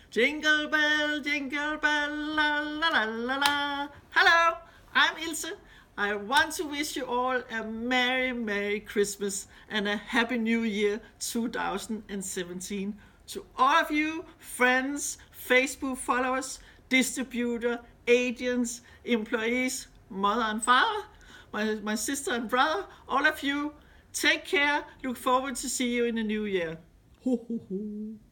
Jingle bell, la la la la la. Hello, I'm Ilse. I want to wish you all a Merry Christmas and a Happy New Year 2017. To all of you, friends, Facebook followers, distributor, agents, employees, mother and father, my sister and brother, all of you, take care. Look forward to see you in the new year. Ho, ho, ho.